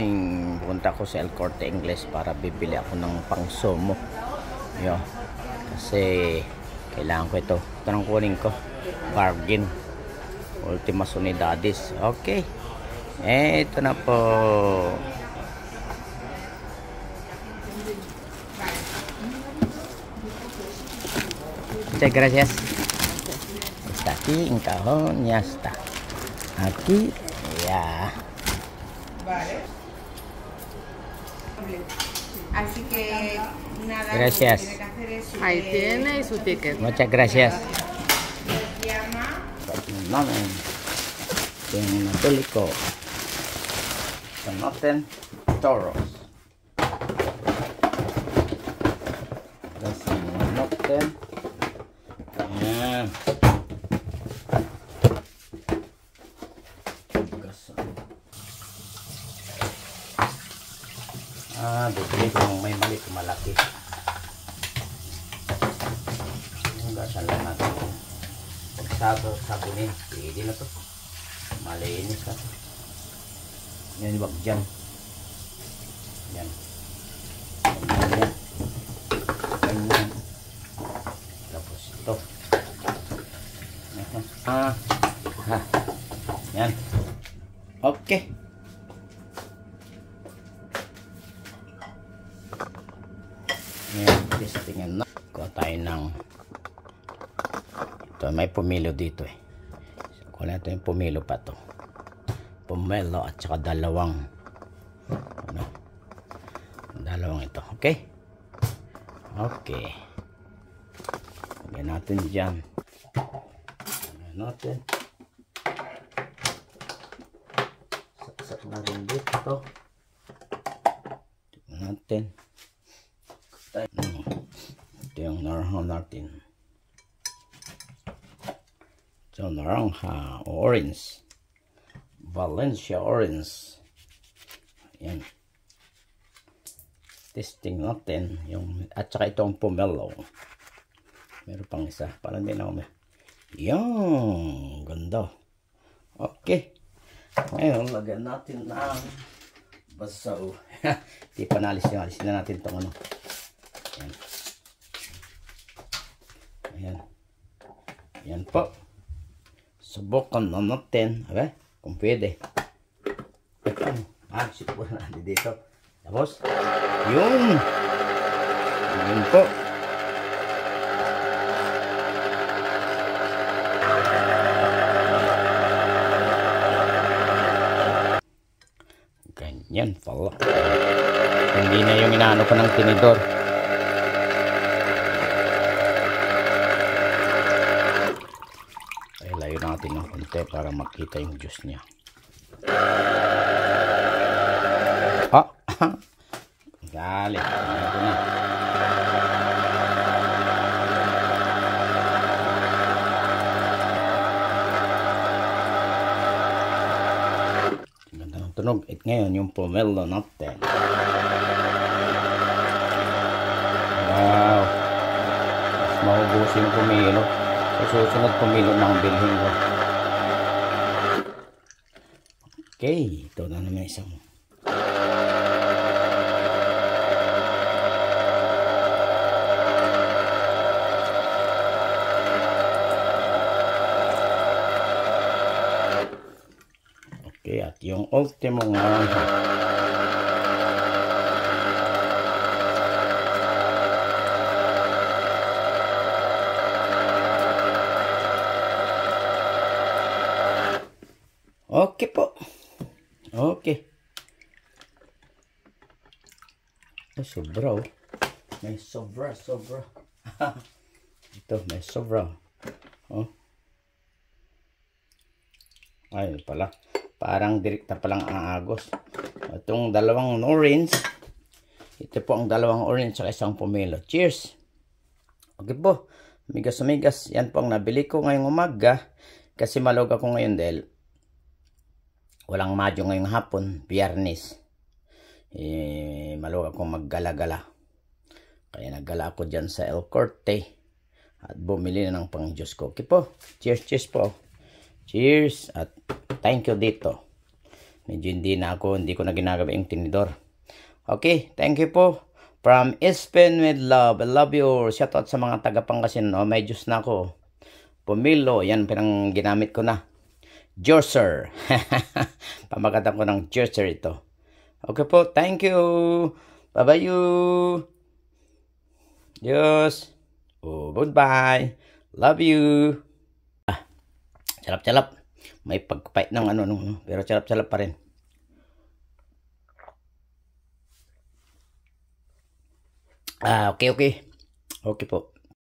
Punta ko sa El Corte Inglés para bibili ako ng pang-sumo. Yo. Kasi kailangan ko ito. Ito nang kunin ko. Bargain. Ultimas Unidades. Okay. Ito na po. Muchas gracias. Está aquí en cajón. Ya está. Aquí. Ya. Vale. Así que nada, gracias. lo que tiene que hacer es, Ahí tiene su ticket. Muchas gracias. llama. Namin. Yung nabili ko. Sa natin. Toros. Tapos yung natin. Ayan. Bibili ko yung may mali kung malaki. Gasan lang natin. Pag sabunin, pwede na to. Malinis na to. Yan, wag dyan. Yan. Ganyan. Ganyan. Tapos ito. Yan. Okay. Ngayon, testingan na. Kuha tayo ng ito, may pumilo dito eh. Kuha natin yung pumilo pa to. Pumelo at saka dalawang ito. Okay? Okay. Lagyan natin dyan. Lagyan natin. Saksak na rin dito. Tignan natin. Ito yung naranja natin. Ito naranja orange. Valencia orange. Ayan. Testing natin yung at saka itong pomelo. Meron pang isa. Parang hindi na ako. Yan. Ganda. Okay. Ngayon, lagyan natin ng basaw. Di pa nalis yung alisin na natin itong ano. Ayan. Ayan. Ayan po. Subukan na natin. Okay? Kung pwede. Siguro natin dito. Tapos, yun. Ayan po. Ganyan pala. Hindi na yung inaano ko ng tinidor. Ay, layo natin ng konti para makita yung juice niya. Dali. Ito na. Ganda ng tunog. At ngayon yung pomelo natin. Wow. Mas maubos yung pumilo. Sa susunod pumilo ng bilhin ko. Okay. Ito na naman isang. Okay. At yung ultimo naranja. Okay po. Okay. Sobra oh. May sobra. Ito, may sobra. Oh. Ay, pala. Parang direkta palang ang agos. Itong dalawang orange. Ito po ang dalawang orange sa isang pomelo. Cheers! Okay po. Amigas. Yan po ang nabili ko ngayong umaga. Kasi malog ako ngayon dahil walang madyo ngayong hapon, Biyernes. Malug akong maggala-gala. Kaya naggala ako dyan sa El Corte. At bumili na ng pang juice ko. Okay po. Cheers po. Cheers. At thank you dito. Medyo hindi ko na ginagamit yung tinidor. Okay, thank you po. From Espen with love. I love you. Shoutout sa mga taga Pangasinan. Oh, may juice na ako. Pomelo, yan pinang ginamit ko na. Juicer. Pamagatan ko ng juicer ito. Okay po, thank you. Bye-bye you. Yes. Oh, goodbye. Love you. Sarap-sarap. May pagpait ng pero sarap-sarap pa rin. Okay. Okay po.